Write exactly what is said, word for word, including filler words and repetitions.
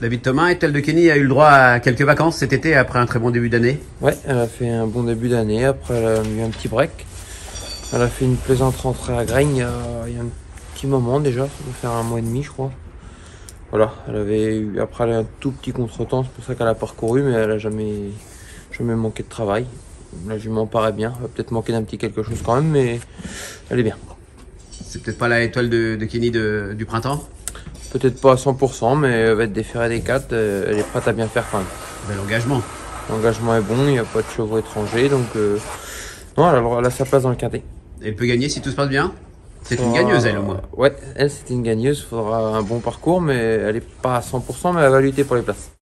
David Thomas, Ethel de Kenny a eu le droit à quelques vacances cet été après un très bon début d'année. Ouais, elle a fait un bon début d'année, après elle a eu un petit break. Elle a fait une plaisante rentrée à Graignes il y a, il y a un petit moment déjà, ça doit faire un mois et demi je crois. Voilà, elle avait eu, après elle a eu un tout petit contretemps, c'est pour ça qu'elle a parcouru, mais elle a jamais, jamais manqué de travail. La jument paraît bien, elle va peut-être manquer d'un petit quelque chose quand même, mais elle est bien. C'est peut-être pas la étoile de, de Kenny de, du printemps? Peut-être pas à cent pour cent, mais elle va être déférée des quatre, elle est prête à bien faire quand même. Bel engagement. L'engagement est bon, il n'y a pas de chevaux étrangers, donc euh, non, elle a, elle a sa place dans le quintet. Elle peut gagner si tout se passe bien? C'est une gagneuse, elle, au moins. Ouais, elle, c'est une gagneuse. Il faudra un bon parcours, mais elle n'est pas à cent pour cent, mais elle va lutter pour les places.